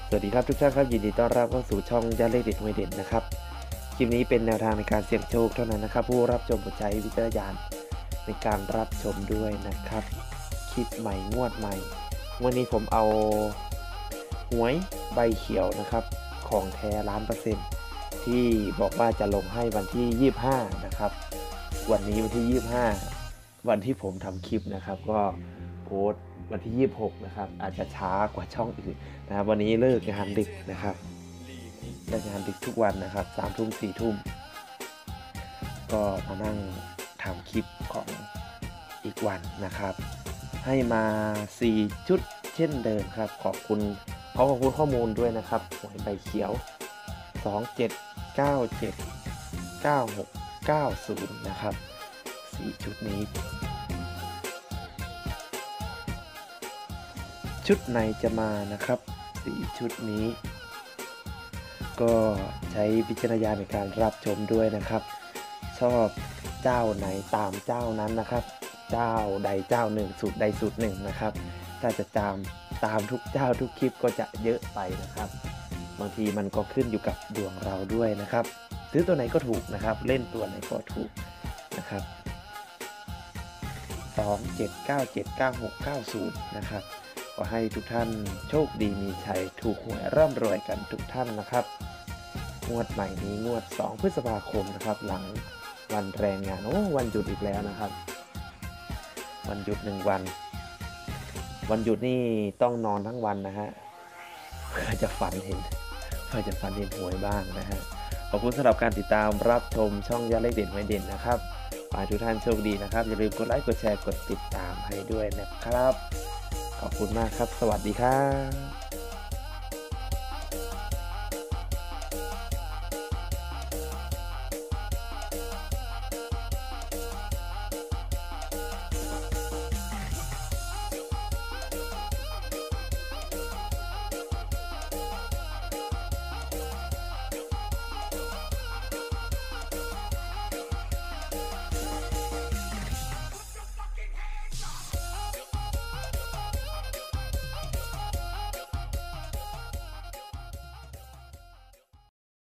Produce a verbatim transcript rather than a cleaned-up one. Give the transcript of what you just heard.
สวัสดีครับทุกท่านครับยินดีต้อนรับเข้าสู่ช่องยาเลขเด็ดหวยเด่นนะครับคลิปนี้เป็นแนวทางในการเสี่ยงโชคเท่านั้นนะครับผู้รับชมโปรดใช้วิจารณญาณในการรับชมด้วยนะครับคลิปใหม่งวดใหม่วันนี้ผมเอาหวยใบเขียวนะครับของแท้ล้านเปอร์เซ็นต์ที่บอกว่าจะลงให้วันที่ยี่สิบห้านะครับวันนี้วันที่ยี่สิบห้าวันที่ผมทำคลิปนะครับก็โพสต์วันที่ยี่สิบหกนะครับอาจจะช้ากว่าช่องอื่นนะครับวันนี้เลิกงานดึกนะครับเลิกงานดึกทุกวันนะครับสามทุ่มสี่ทุ่มก็มานั่งทำคลิปของอีกวันนะครับให้มาสี่ชุดเช่นเดิมครับขอบคุณขอขอบคุณข้อมูลด้วยนะครับหวยใบเขียวสองเจ็ดเก้าเจ็ดเก้าหกเก้าศูนย์นะครับสี่ชุดนี้ชุดไหนจะมานะครับสี่ชุดนี้ก็ใช้วิจารณญาณในการรับชมด้วยนะครับชอบเจ้าไหนตามเจ้านั้นนะครับเจ้าใดเจ้าหนึ่งสูตรใดสูตรหนึ่งนะครับถ้าจะตามตามทุกเจ้าทุกคลิปก็จะเยอะไปนะครับบางทีมันก็ขึ้นอยู่กับดวงเราด้วยนะครับซื้อตัวไหนก็ถูกนะครับเล่นตัวไหนก็ถูกนะครับสอง เจ็ด เก้า เจ็ด เก้า หก เก้า ศูนย์นะครับขอให้ทุกท่านโชคดีมีชัยถูกหวยร่ำรวยกันทุกท่านนะครับงวดใหม่นี้งวดสองพฤษภาคมนะครับหลังวันแรงงานโอ้วันหยุดอีกแล้วนะครับวันหยุดหนึ่งวันวันหยุดนี่ต้องนอนทั้งวันนะฮะเพื่อจะฝันเห็นเพื่อจะฝันเห็นหวยบ้างนะฮะขอบคุณสำหรับการติดตามรับชมช่องยาเลขเด่นหวยเด่นนะครับขอให้ทุกท่านโชคดีนะครับอย่าลืมกดไลค์กดแชร์กดติดตามให้ด้วยนะครับขอบคุณมากครับสวัสดีครับ